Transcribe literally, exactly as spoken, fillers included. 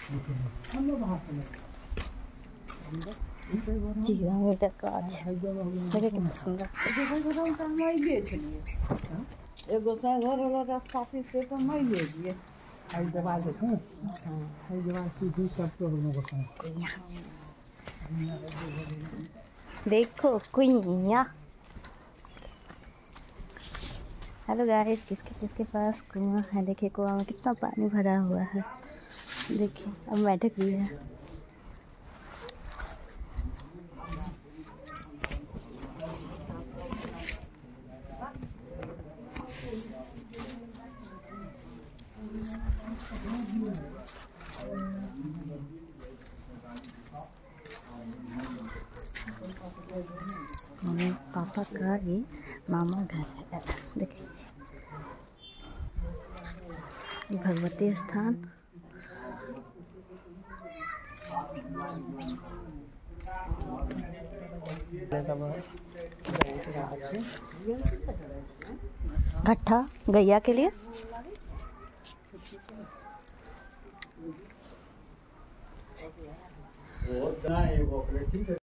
जीरा मीटर काज लगे कि सुंदर एगो सा घर वाला रास्ता पे से तो मैं ले लिए आई दवा देते हां आई दवा की भी सब तो हम लोग को देखो कुइया। हेलो गाइस, किसके किसके पास कुआं है? देखिए कुआं में कितना पानी भरा हुआ है। देखिए अब मेढक भी है। मम्मी पापा का ये मामा घर है। देखिए भगवती स्थान। भट्ठा गैया के लिए।